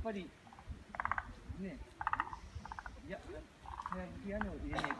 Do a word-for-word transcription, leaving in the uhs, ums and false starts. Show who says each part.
Speaker 1: ぱりね、いや、早吹き屋根を入れない